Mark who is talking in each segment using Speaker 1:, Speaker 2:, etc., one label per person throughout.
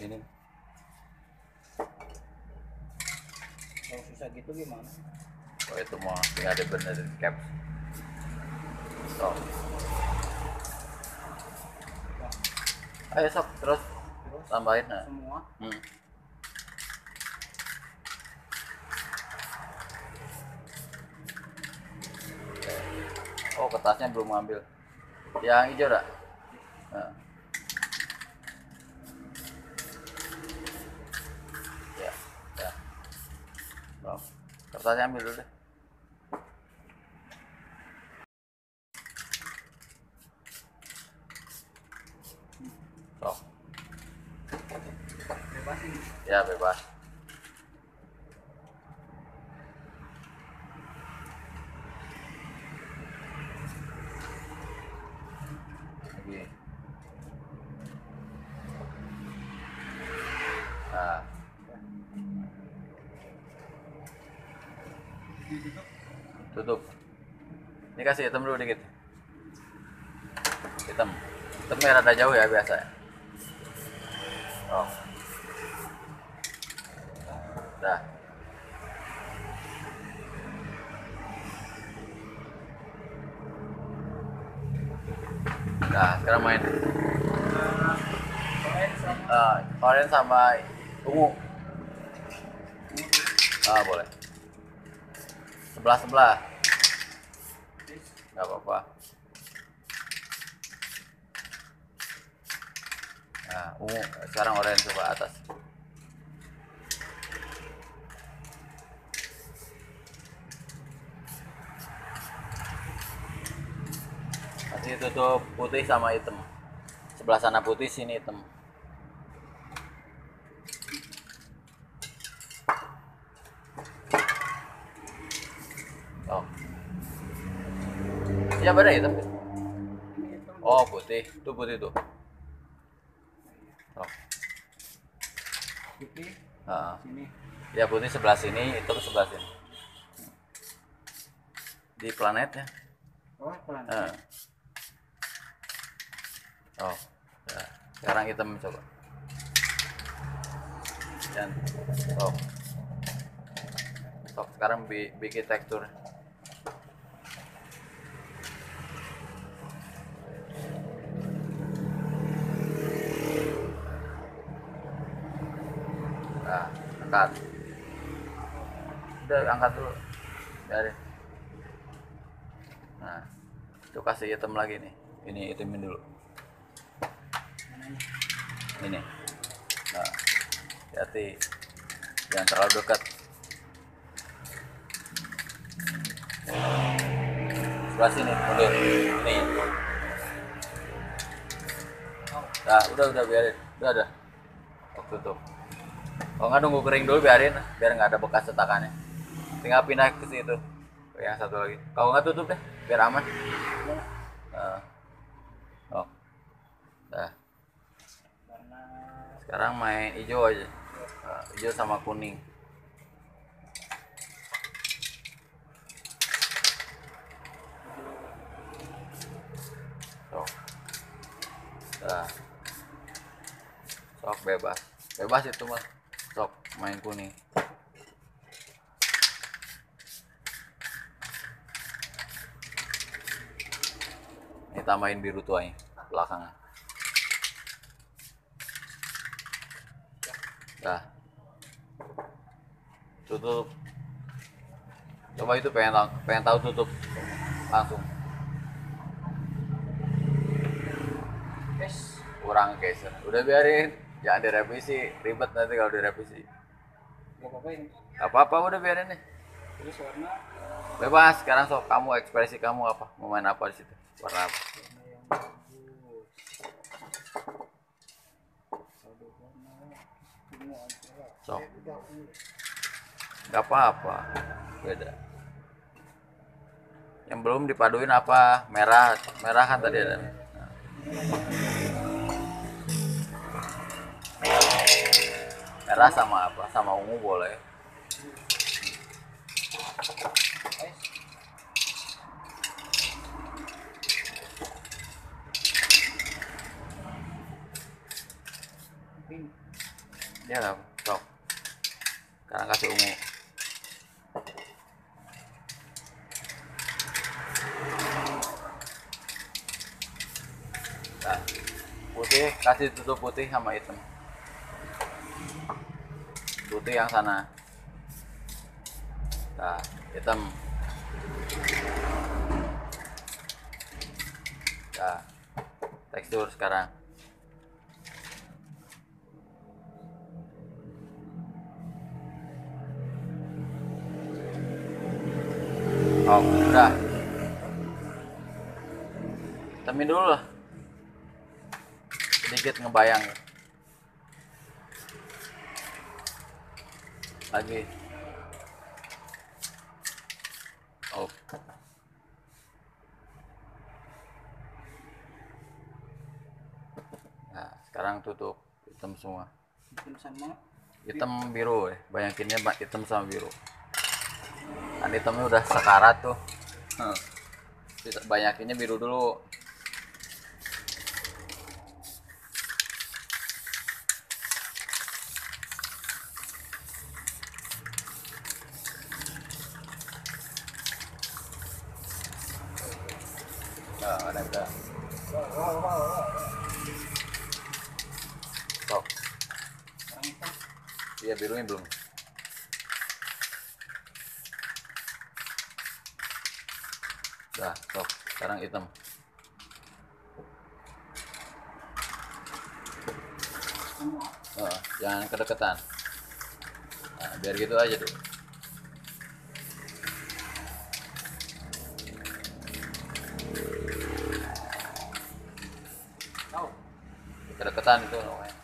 Speaker 1: ini.
Speaker 2: Kalau susah gitu gimana?
Speaker 1: Oh itu mau tinggal dibenerin cap. Sok. Ayo sok terus tambahin nah.
Speaker 2: Semua.
Speaker 1: Oh kertasnya belum ngambil. Yang hijau dah. Nah. Ya, ya. Sok. Kertasnya ambil dulu deh. Sok.
Speaker 2: Bebas ini.
Speaker 1: Ya bebas. Lagi. Nah. Tutup. Ini kasih hitam dulu dikit. Hitam. Hitamnya rada jauh ya biasa. Oh. Dah. Nah, sekarang main. Orange sama ungu. Boleh. Sebelah. Nggak apa-apa. Nah, ungu. Sekarang orange coba atas. Masih tutup putih sama hitam. Sebelah sana putih, sini hitam. Oh. Ya beda hitam. Oh putih, tuh putih tuh. Oh.
Speaker 2: Putih. Sini.
Speaker 1: Ya putih sebelah sini, hitam sebelah sini. Di planetnya.
Speaker 2: Oh planet.
Speaker 1: Oh. Ya. Sekarang hitam coba. Dan sok. Sok sekarang bikin tekstur. Nah, angkat. Udah angkat dulu. Biarin. Nah, itu kasih hitam lagi nih. Ini hitamin dulu. Ini. Nah, hati-hati. Jangan terlalu dekat. Sebelah sini, mundur. Ini. Nah, udah biarin. Udah. Oh, tutup. Kalau nggak nunggu kering dulu biarin, biar nggak ada bekas cetakannya. Tinggal pindah ke situ. Ke yang satu lagi. Kalau nggak tutup deh, biar aman. Oh. Dah. Sekarang main hijau aja. Hijau sama kuning. Sok. Dah. Sok bebas. Bebas itu mah. Sok main kuning. Ini tambahin biru tuanya belakangnya. Dah. Tutup. Coba itu pengen tahu tutup langsung.
Speaker 2: Yes.
Speaker 1: Kurang geser. Udah biarin. Jangan direvisi. Ribet nanti kalau direvisi.
Speaker 2: Gak apa-apa ini.
Speaker 1: Gak apa-apa udah biarin deh.
Speaker 2: Terus warna.
Speaker 1: Bebas. Sekarang sok kamu ekspresi kamu apa? Mau main apa di situ? Warna apa?
Speaker 2: Warna yang bagus. Satu warna. Semua aja.
Speaker 1: Sok. Gak apa-apa. Beda. Yang belum dipaduin apa? Merah. Merah kan tadi ada. Merah sama apa? Sama ungu boleh.
Speaker 2: Pink.
Speaker 1: Ya lah, sok. Sekarang kasih ungu. Nah, putih kasih tutup putih sama hitam. Putih yang sana. Nah, hitam. Nah, tekstur sekarang. Oh, udah. Temin dulu lah. Sedikit ngebayang. Lagi. Oh. Nah, sekarang tutup hitam semua.
Speaker 2: Hitam sama
Speaker 1: Hitam biru ya. Banyakinnya hitam sama biru. Kan hitamnya udah sekarat tuh. Banyakinnya biru dulu. Nah, udah. Stop.
Speaker 2: sekarang hitam.
Speaker 1: Iya, birunya belum. Dah, stop. Sekarang hitam. Jangan kedekatan. Nah, biar gitu aja tuh.
Speaker 2: Tahu.
Speaker 1: Kedekatan itu namanya.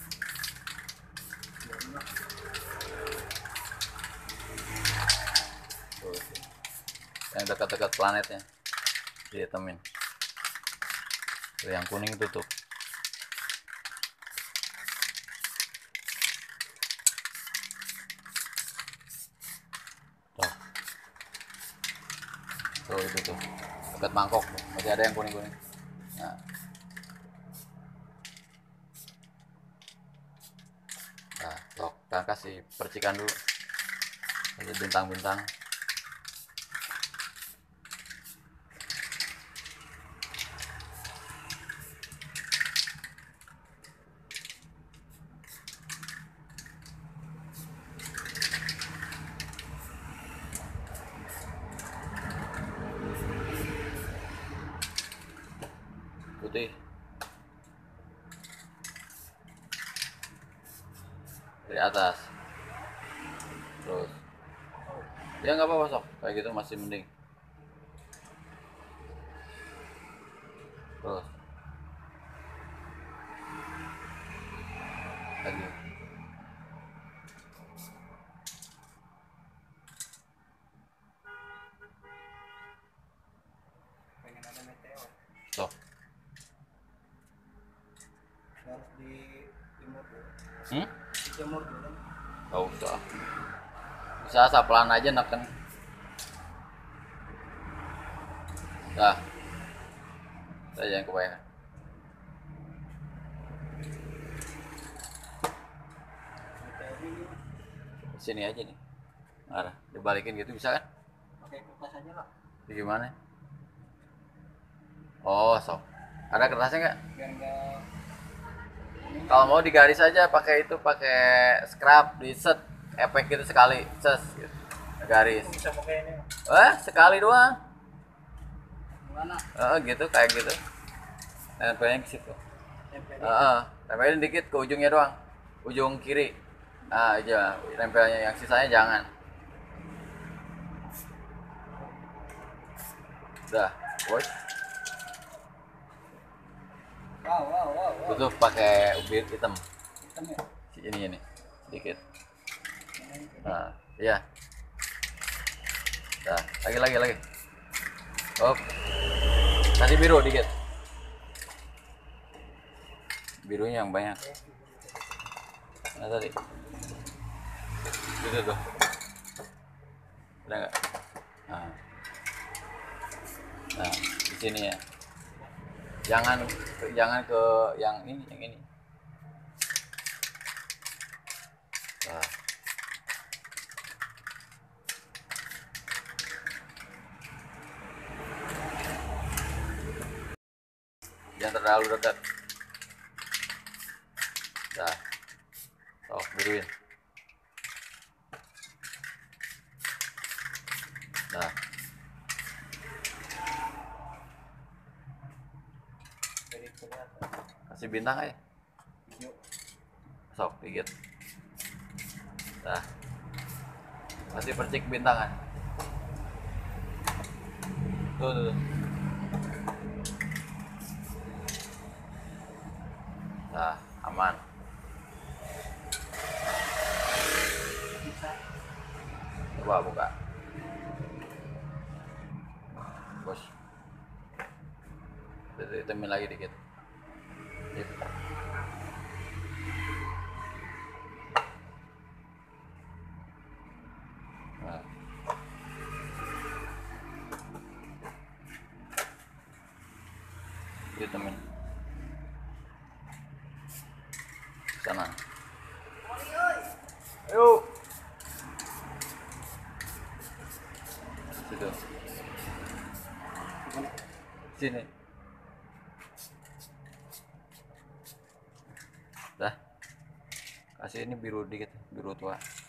Speaker 1: Tuh, yang dekat-dekat planetnya dihitamin. Tuh, yang kuning tutup. Tuh. Tuh, itu tuh. Dekat mangkok tuh. Masih ada yang kuning-kuning. Nah. Nah, tuh. Kita kasih percikan dulu. Kasih bintang-bintang. Putih. Dari atas. Terus. Ya nggak apa-apa sok. Kayak gitu masih mending. Terus. Lagi.
Speaker 2: Pengen ada meteor.
Speaker 1: Sok.
Speaker 2: Harus dijemur dulu.
Speaker 1: Hmm?
Speaker 2: Dijemur dulu.
Speaker 1: Gak usah. Bisa asal pelan aja neken. Dah. Saya jangan kebanyakan.
Speaker 2: Meteor ini
Speaker 1: Sini aja nih. Arah, dibalikin gitu bisa kan?
Speaker 2: pakai kertas aja lah.
Speaker 1: Ini gimana? Oh, sok. Ada kertasnya nggak?
Speaker 2: Biar enggak
Speaker 1: Kalau mau digaris aja pakai itu, pakai scrap, di set efek gitu sekali, ses gitu. Garis.
Speaker 2: bisa pakai ini.
Speaker 1: Sekali doang.
Speaker 2: Gimana?
Speaker 1: Gitu kayak gitu. Tempelnya ke situ.
Speaker 2: Tempelin.
Speaker 1: Tempelin dikit ke ujungnya doang. Ujung kiri. Nah, aja tempelnya, yang sisanya jangan. Udah, boy.
Speaker 2: Wow.
Speaker 1: Tutup pakai ubin hitam.
Speaker 2: Hitam ya?
Speaker 1: Ini sedikit. Nah, iya. Nah, lagi. Oh, kasih biru dikit. Birunya yang banyak. Nah tadi. Itu tuh. Udah nggak? Nah, di sini ya. Jangan ke yang ini. Jangan terlalu dekat. Dah. Sok, biruin. Nah.
Speaker 2: Jadi kelihatan.
Speaker 1: Kasih bintang aja.
Speaker 2: Yuk.
Speaker 1: Sok, dikit. Nah. Kasih percik bintangan. Tuh. Nah, aman.
Speaker 2: Bisa.
Speaker 1: Coba buka. Bos. Ditemin lagi dikit. Gitu. Nah. Ditemin. Sana. Ayo. Situ. Sini. Dah. Kasih ini biru dikit, biru tua.